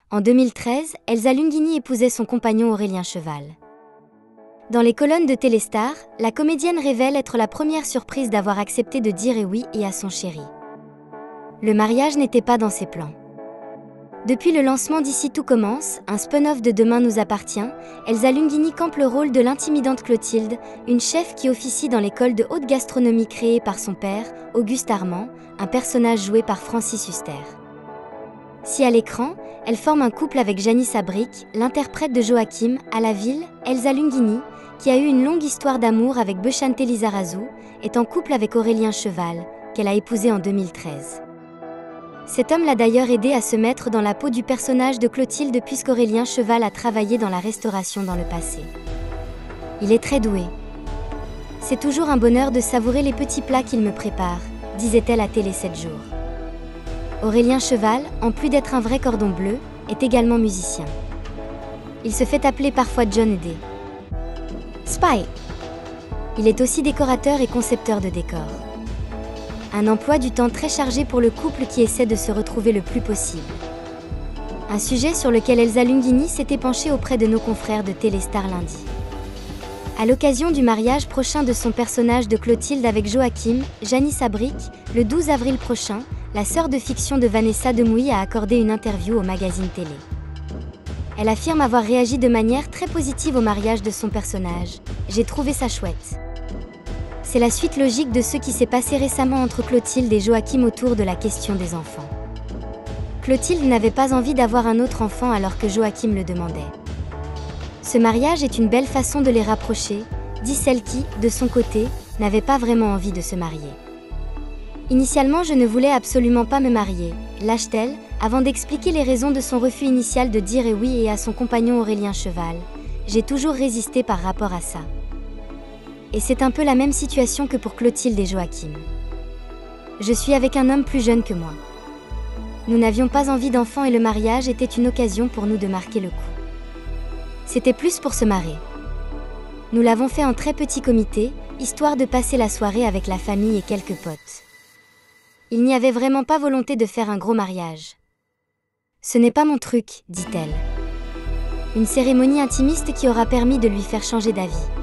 En 2013, Elsa Lunghini épousait son compagnon Aurélien Cheval. Dans les colonnes de Téléstar, la comédienne révèle être la première surprise d'avoir accepté de dire oui et à son chéri. Le mariage n'était pas dans ses plans. Depuis le lancement d'Ici tout commence, un spin-off de Demain nous appartient, Elsa Lunghini campe le rôle de l'intimidante Clotilde, une chef qui officie dans l'école de haute gastronomie créée par son père, Auguste Armand, un personnage joué par Francis Huster. Si à l'écran, elle forme un couple avec Janice Abric, l'interprète de Joachim, à la ville, Elsa Lunghini, qui a eu une longue histoire d'amour avec Bechante Lizarazu, est en couple avec Aurélien Cheval, qu'elle a épousé en 2013. Cet homme l'a d'ailleurs aidé à se mettre dans la peau du personnage de Clotilde puisqu'Aurélien Cheval a travaillé dans la restauration dans le passé. Il est très doué. C'est toujours un bonheur de savourer les petits plats qu'il me prépare, disait-elle à Télé 7 jours. Aurélien Cheval, en plus d'être un vrai cordon bleu, est également musicien. Il se fait appeler parfois John D. Spy. Il est aussi décorateur et concepteur de décors. Un emploi du temps très chargé pour le couple qui essaie de se retrouver le plus possible. Un sujet sur lequel Elsa Lunghini s'était penchée auprès de nos confrères de Téléstar lundi. À l'occasion du mariage prochain de son personnage de Clotilde avec Joachim, Janice Abric, le 12 avril prochain, la sœur de fiction de Vanessa Demouy a accordé une interview au magazine Télé. Elle affirme avoir réagi de manière très positive au mariage de son personnage. « J'ai trouvé ça chouette. C'est la suite logique de ce qui s'est passé récemment entre Clotilde et Joachim autour de la question des enfants. Clotilde n'avait pas envie d'avoir un autre enfant alors que Joachim le demandait. Ce mariage est une belle façon de les rapprocher, dit celle qui, de son côté, n'avait pas vraiment envie de se marier. Initialement, je ne voulais absolument pas me marier, lâche-t-elle, avant d'expliquer les raisons de son refus initial de dire oui et à son compagnon Aurélien Cheval. J'ai toujours résisté par rapport à ça. Et c'est un peu la même situation que pour Clotilde et Joachim. Je suis avec un homme plus jeune que moi. Nous n'avions pas envie d'enfants et le mariage était une occasion pour nous de marquer le coup. C'était plus pour se marrer. Nous l'avons fait en très petit comité, histoire de passer la soirée avec la famille et quelques potes. Il n'y avait vraiment pas volonté de faire un gros mariage. Ce n'est pas mon truc, dit-elle. Une cérémonie intimiste qui aura permis de lui faire changer d'avis.